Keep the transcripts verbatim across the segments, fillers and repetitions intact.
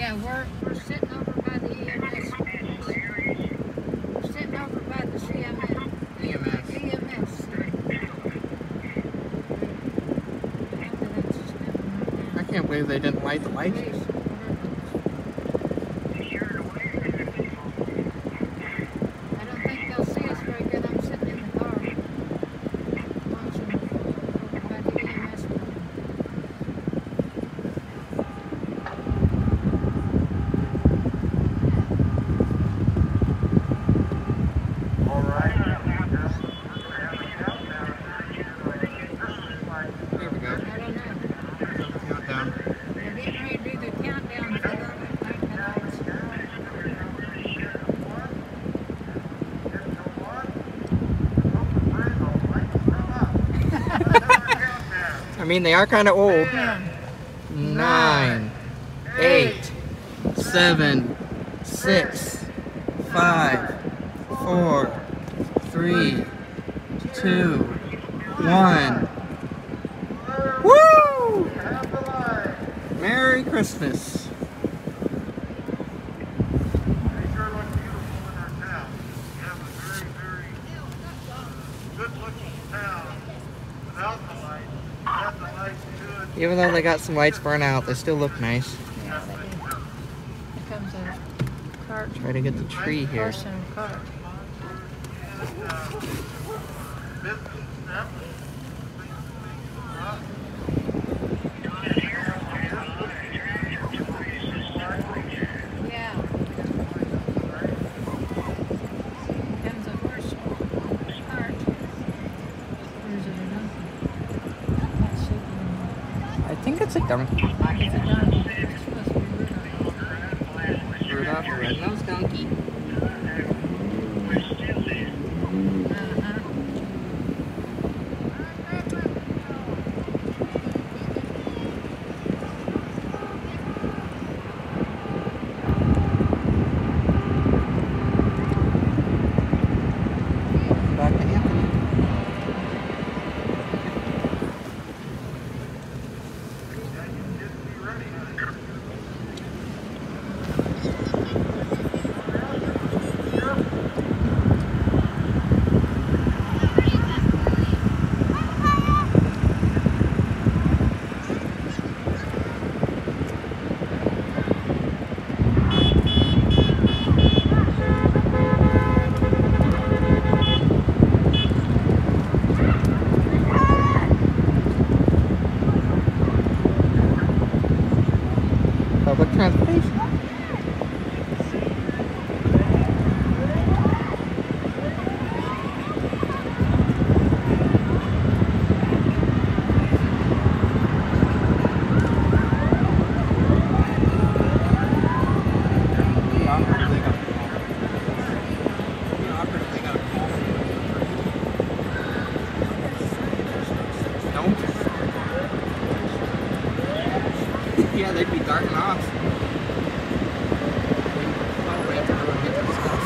Yeah, we're, we're sitting over by the E M S. We're sitting over by the C M S. E M S. E M S. I can't believe they didn't light the lights. I don't think they'll see us very good. I'm sitting in the car watching over by the E M S building. All right. There we go. I don't know. Countdown. They're getting ready to do the countdown for the lights. I mean, they are kind of old. Ten, Nine, eight, seven, six, five, four, three, two, one. Woo! Merry Christmas. Even though they got some lights burn out, they still look nice. yeah, they do. Here comes a cart. Try to get the tree here. Horse and a cart. Yeah. Here comes a horse and a cart. Or is it a donkey? That's shaking. I think it's a donkey. It's a donkey. It's supposed to be Rudolph. Rudolph the red-nosed donkey. Uh-huh. Back to Anthony. Public transportation. Yeah, they'd be darting off. I'll wait till everyone gets this house.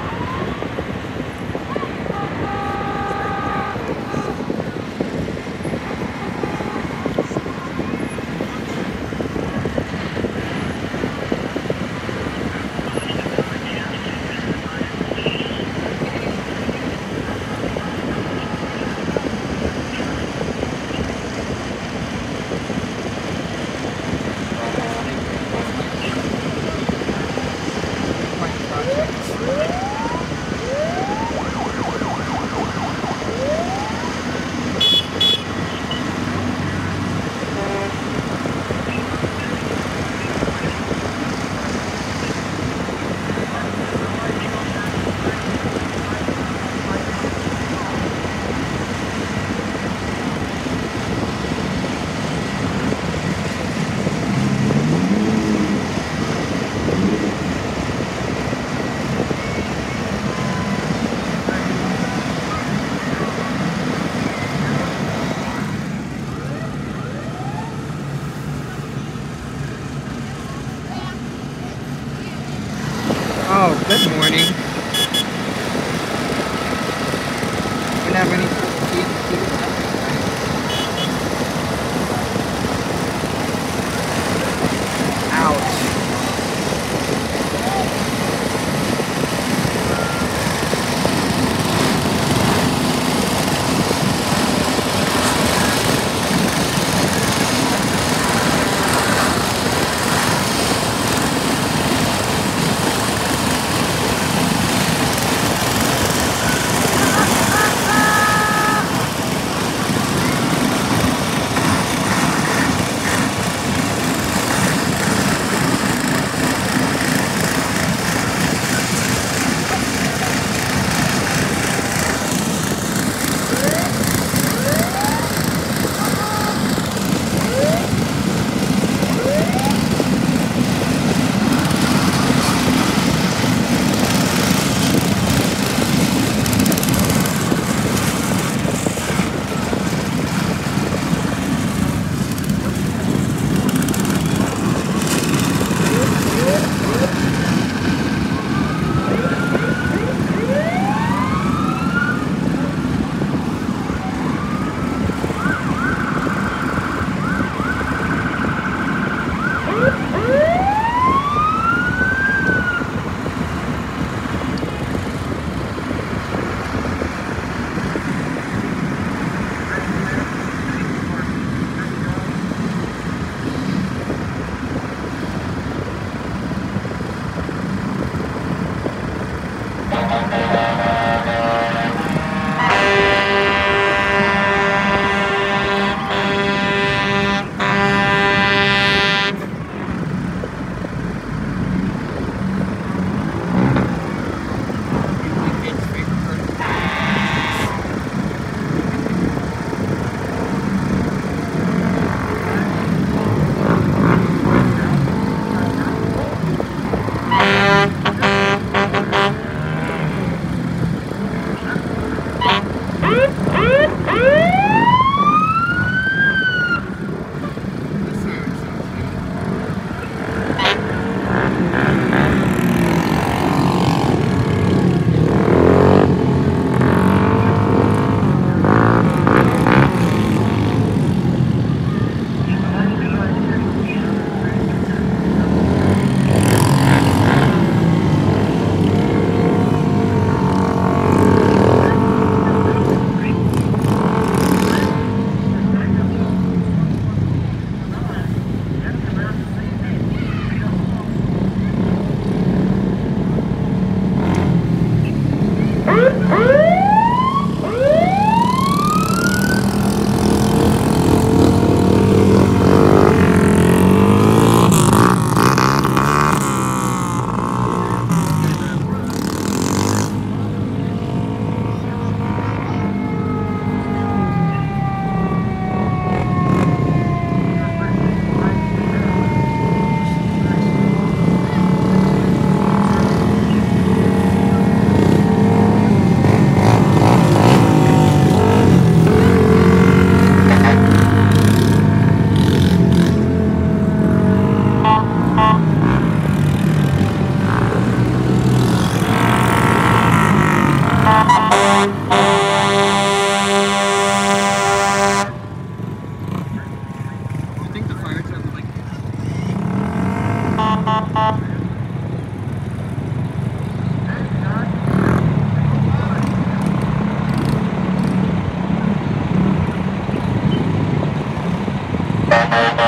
Oh, good morning. Didn't have any ouch.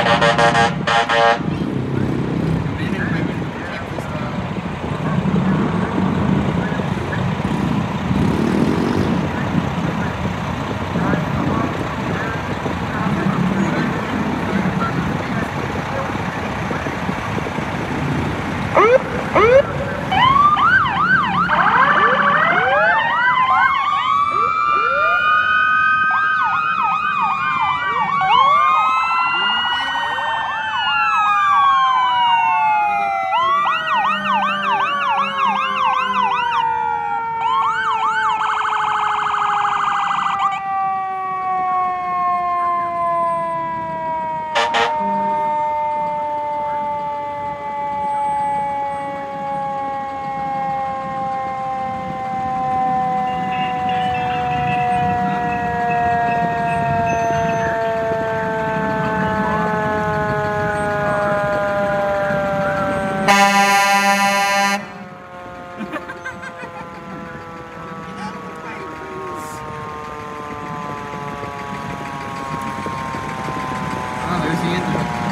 Oh, there's the engine.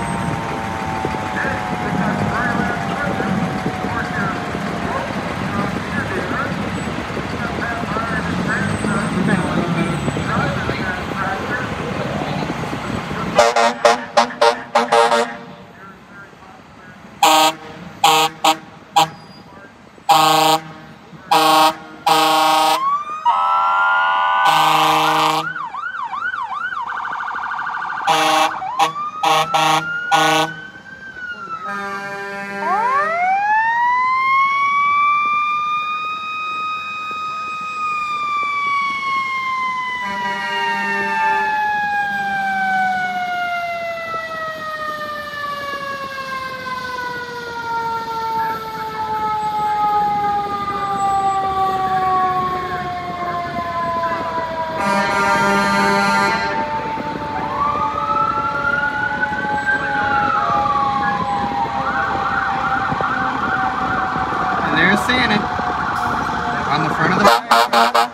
And there's Santa on the front of the fire truck.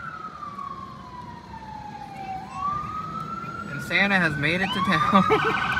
And Santa has made it to town.